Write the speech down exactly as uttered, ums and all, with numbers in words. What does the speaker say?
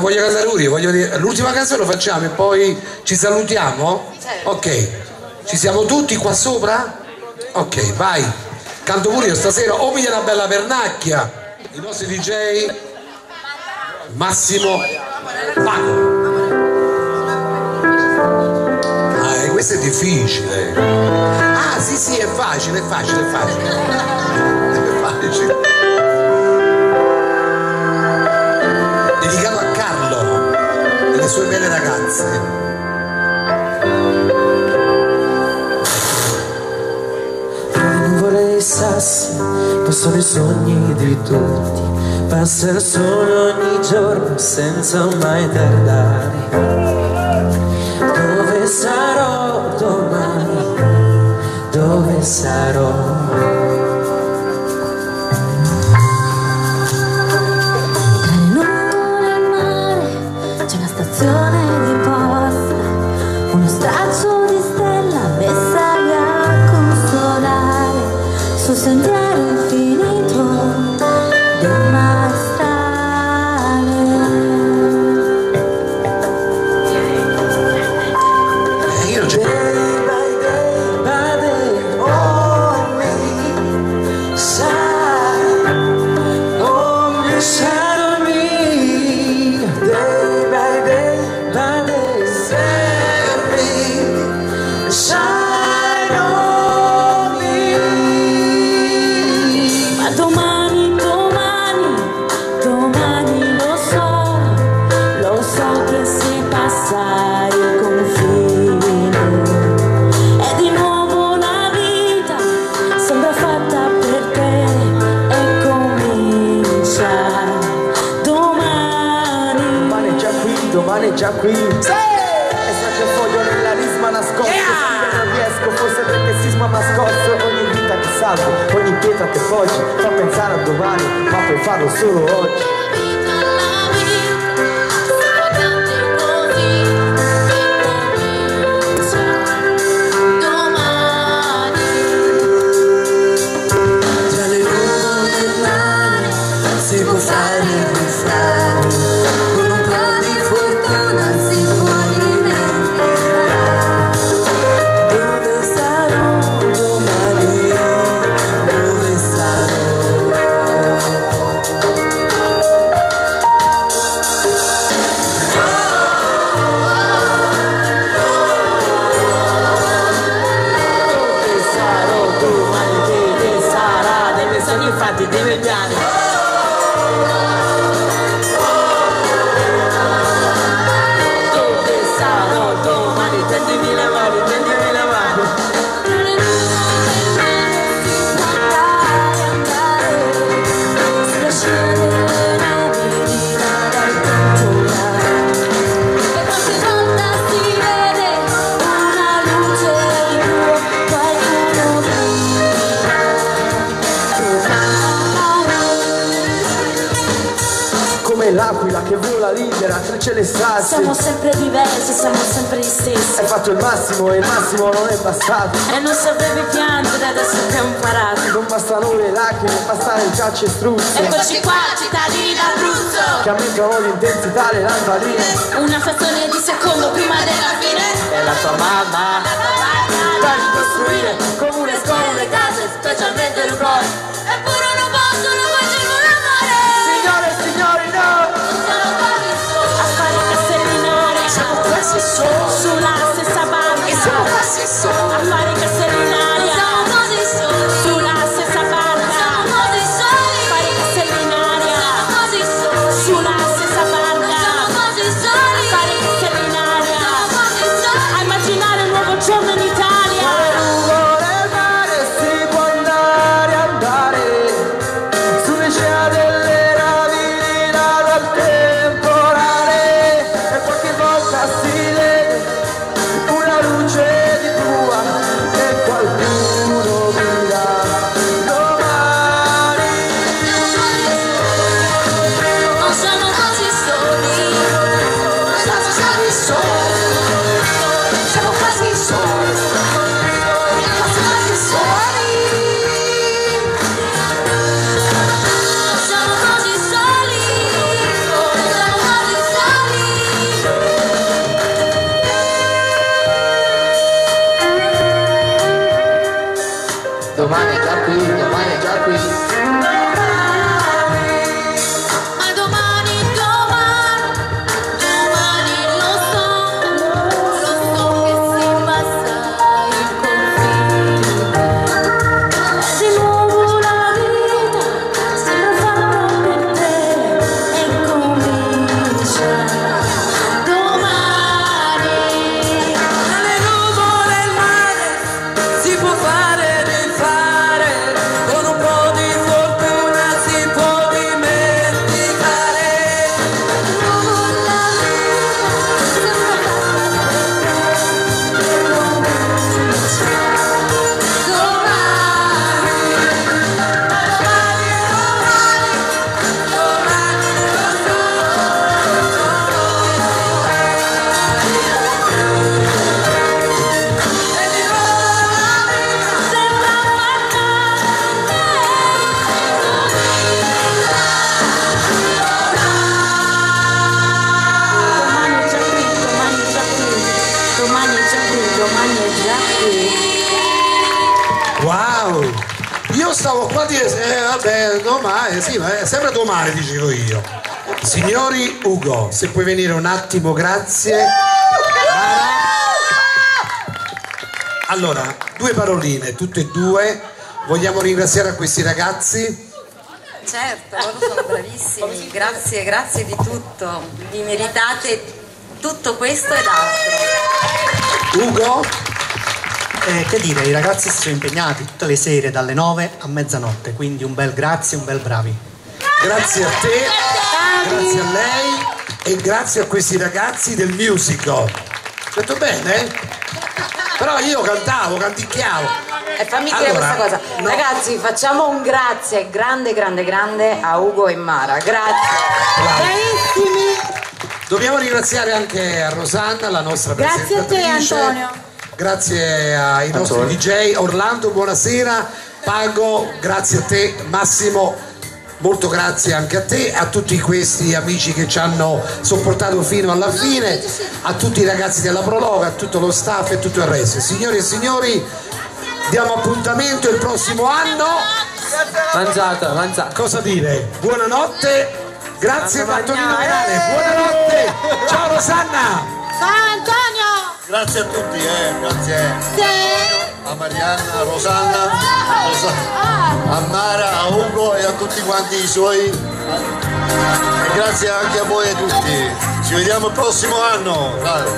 voglio cantare pure io, voglio dire, l'ultima canzone lo facciamo e poi ci salutiamo? Ok, ci siamo tutti qua sopra? Ok, vai, canto pure io stasera, o mi viene una bella pernacchia, i nostri D J Massimo Paco. Ah, eh, questo è difficile. Ah, sì, sì, è facile, è facile, è facile. È facile. Dedicato a Carlo e le sue belle ragazze. Le nuvole e i sassi possono i sogni di tutti, passa il sole ogni giorno senza mai tardare. Dove sarò domani? Dove sarò? Di posta, uno straccio di stella messa lì a consolare sul sentiero infinito del maestrale. Eh, io non c'è. Day by day by day, on me, shine, on me, shine on me. Day by day. Domani, domani, domani lo so, lo so che si passa il confine e di nuovo una vita sembra fatta per te e comincia domani. Domani è già qui, domani è già qui. Sì! E so che voglio nella risma nascosta, yeah! Non riesco, forse perché il sisma m'ha scosso. Ogni vita che salvo, ogni pietra che poggi fa pensare a domani, ma puoi farlo solo oggi. Tra le nuvole del mare si può fare il rifare, con un po' di fortuna si può dimenticare. Dove sarò domani? Dove sarò? Dove sarò domani? Dove sarà? Deve essere infatti deve piani. Dove sarò domani? Tendimi le mani, tendimi le mani. Come l'aquila che vola libera tra cielo e sassi. Siamo sempre diversi, siamo sempre gli stessi. Hai fatto il massimo e il massimo non è bastato. E non sapevi piangere adesso che ho imparato. Non bastano le lacrime, bastare il calcestruzzo. Eccoci qua, cittadini d'Abruzzo, che aumentano l'intensità le lampadine. una frazione di secondo prima della fine. E la tua mamma dai di costruire comune scuole le case, specialmente le cose. Eppure non possono facere l'amore. Signore e signori, no! Non sono quasi solo a fare i castelli in aria. Siamo quasi solo Sulla stessa barca. e siamo quasi solo A fare i castelli in aria. Siamo così soli. Sulla stessa barca. Siamo così soli. A fare i castelli in aria. Siamo così soli. Sulla stessa barca. Siamo così soli. A fare i castelli in aria. Siamo così soli. A immaginare un nuovo giorno in Italia. Nelle nuvole del mare si può andare, andare Oddio, eh, vabbè, domani, sì, ma è sempre domani, dicevo io. Signori, Ugo, se puoi venire un attimo, grazie. Allora, due paroline, tutte e due. Vogliamo ringraziare a questi ragazzi? Certo, loro sono bravissimi, grazie, grazie di tutto, vi meritate tutto questo ed altro. Ugo? Eh, che dire, i ragazzi si sono impegnati tutte le sere dalle nove a mezzanotte, quindi un bel grazie, un bel bravi. Grazie a te, grazie a lei e grazie a questi ragazzi del musical. Detto bene? Però io cantavo, canticchiavo. E fammi dire Allora, questa cosa, no. ragazzi, facciamo un grazie grande, grande, grande a Ugo e Mara, grazie. Bravissimi. Dobbiamo ringraziare anche a Rosanna, la nostra Grazie a te, presentatrice. Antonio. Grazie ai nostri Antonio. D J. Orlando, buonasera. Pago, grazie a te. Massimo, molto grazie anche a te, a tutti questi amici che ci hanno sopportato fino alla fine, a tutti i ragazzi della Prologa, a tutto lo staff e tutto il resto. Signori e signori, diamo appuntamento il prossimo anno. Mangiata, mangiata. Cosa dire? Buonanotte. Grazie Antonino Venale, buonanotte. Ciao Rosanna. Ciao Antonio. Grazie a tutti, eh, grazie Sì. a Marianna, a Rosanna, Rosa- a Mara, a Ugo e a tutti quanti i suoi. E grazie anche a voi e tutti. Ci vediamo il prossimo anno. Dai.